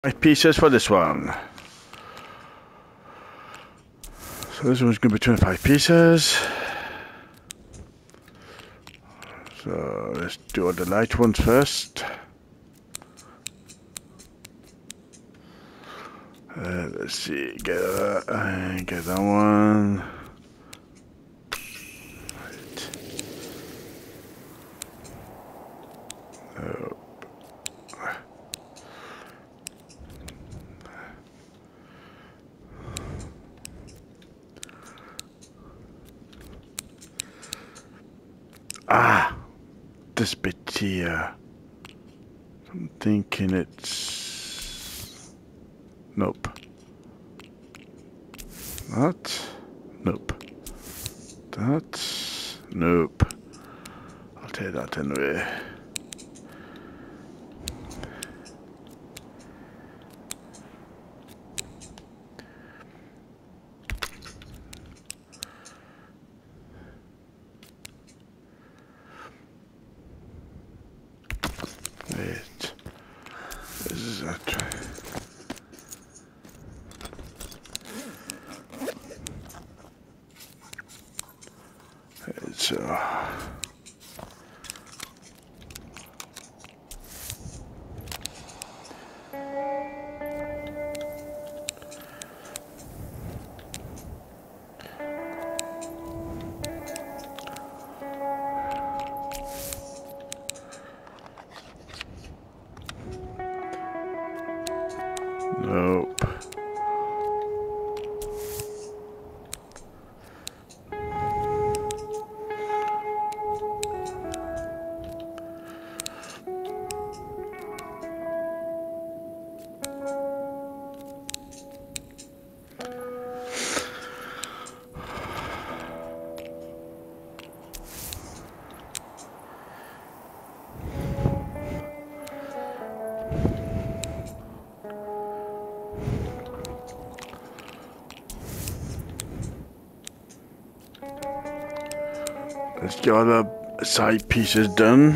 5 pieces for this one. So this one's going to be 25 pieces. So let's do all the light ones first. Let's see, get that one. Right. Oh. This bit here. I'm thinking it's... Nope. That? Nope. That? Nope. I'll take that anyway. Wait. This is that. It's nope. Let's get all the side pieces done.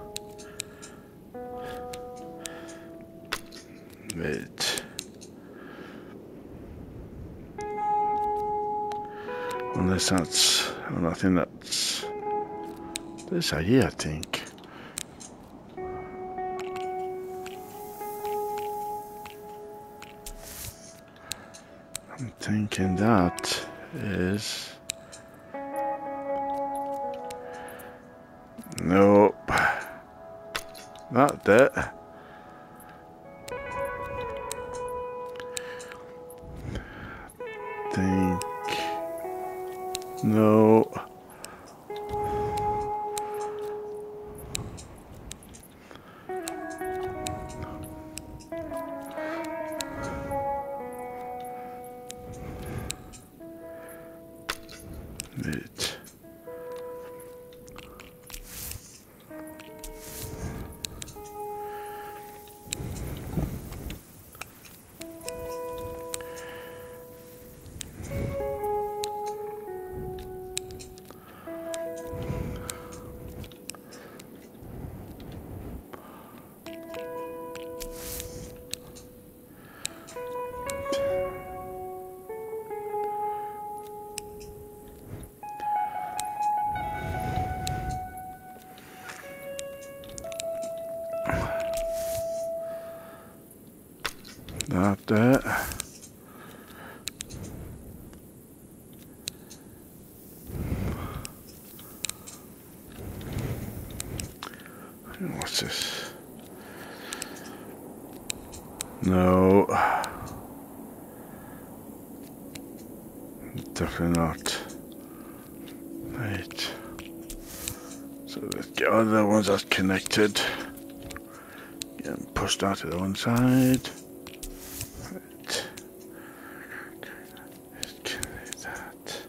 Wait. Unless that's... well, I think that's... this side here, I think. I'm thinking that is... nope. Not that. Think. No. Wait. Not that. What's this? No. Definitely not. Right. So let's get all the ones that's connected. Get them pushed out to the one side. Right. Let's connect that.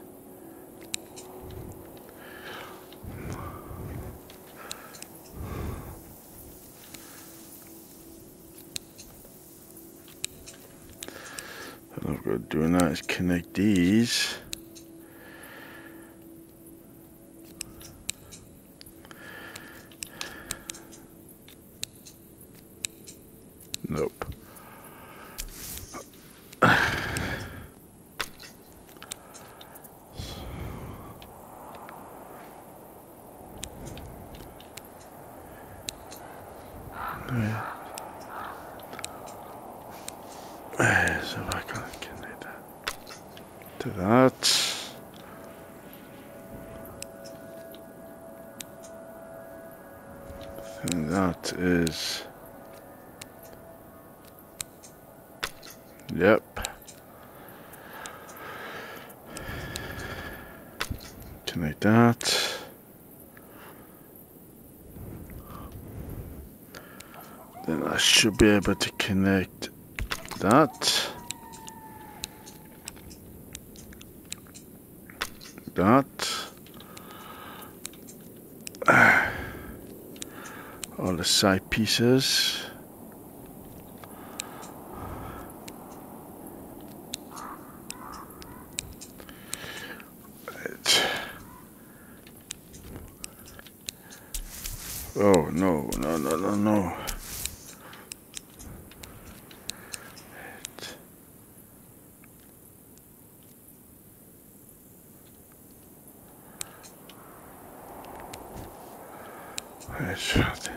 What I've got to do now is connect these. Nope. So if I can connect that to that. And that is, yep. Connect that. Then I should be able to connect that. All the side pieces. Right. Oh no. I should do that.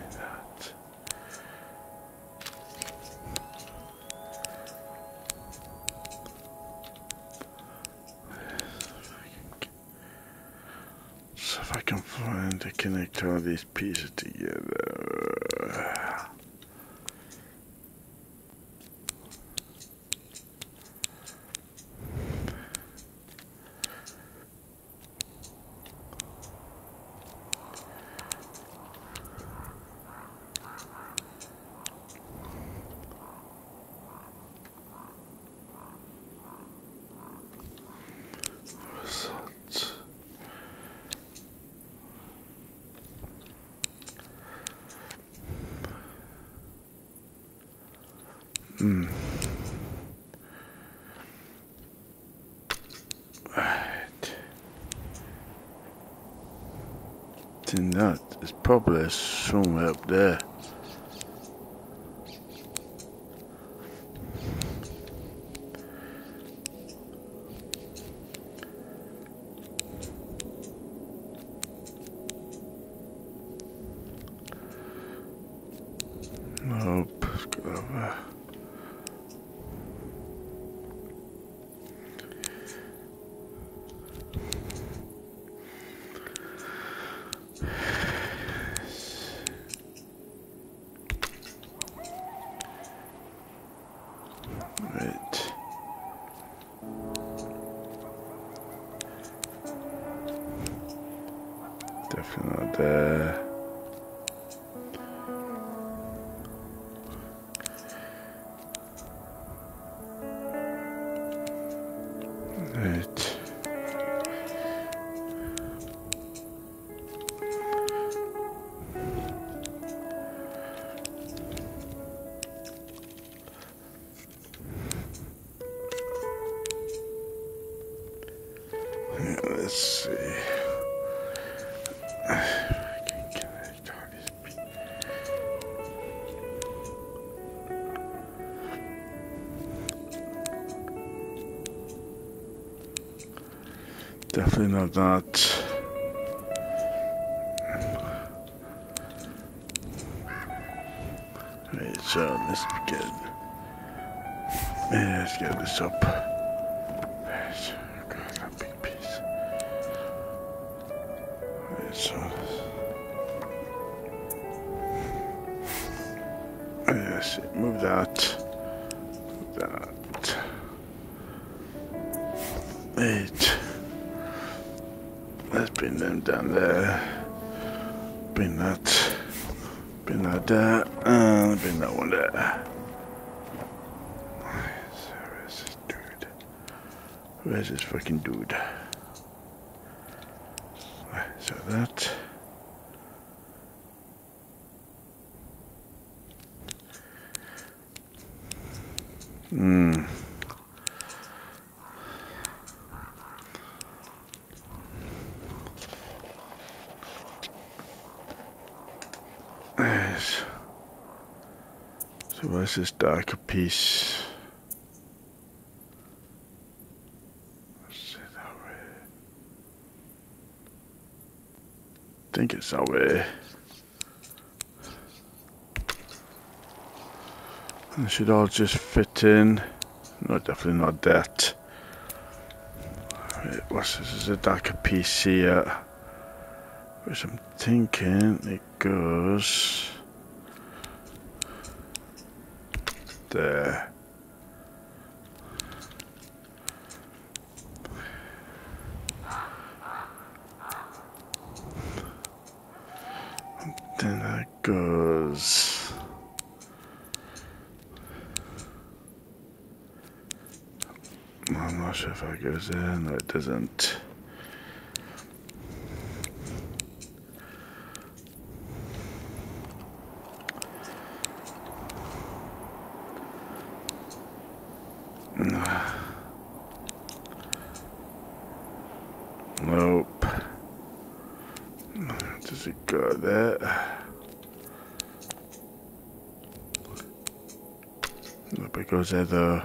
So if I can find to connect all these pieces together. Right. Then that is probably somewhere up there. Nope, let's go over. Right. Definitely not there. Right. Yeah, let's see. I can connect all these pieces. Definitely not that. Right, so let's begin. Yeah, let's get this up. Right, grab that big piece. Right, so yes, move that. Move that. Right. Let's bring them down there. Bring that there, and bring that one there. Where's this dude? Where's this fucking dude? Right, so that. Yes. So where's this darker piece? Is it that way? I think it's that way. It should all just fit in. No, definitely not that. Right, what's this? Is a darker piece here. Which I'm thinking it goes there. Then that goes. I'm not sure if that goes there. No, it doesn't. Nope. Does it go there? Nope, it goes there though.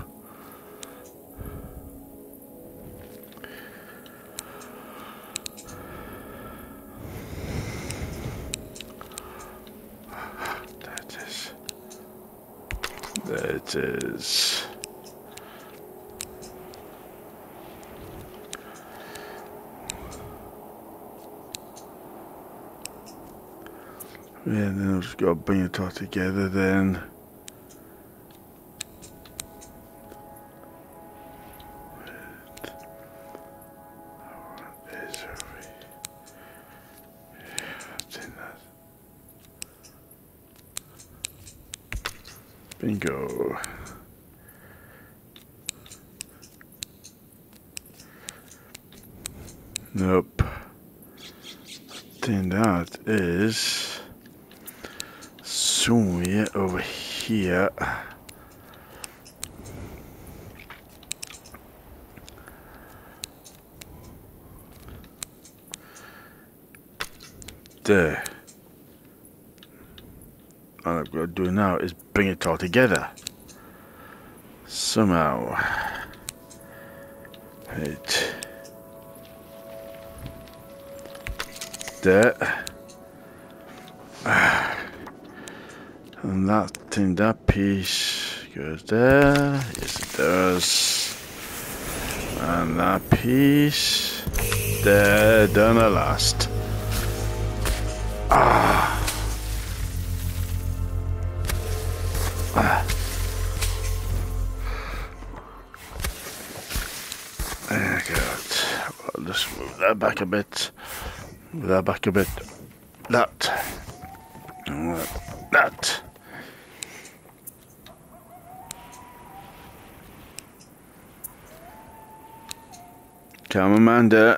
There it is. There it is. Yeah, then I've just got to bring it all together then. Bingo. Nope. Then that is somewhere over here. There. All I've got to do now is bring it all together. Somehow. Right. There. And that piece goes there. Yes, it does. And that piece there, done at last. There you go. I'll just move that back a bit. Move that back a bit. That. That. Come, Amanda.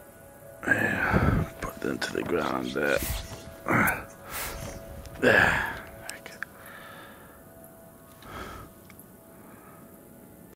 Yeah, put them to the ground there. There.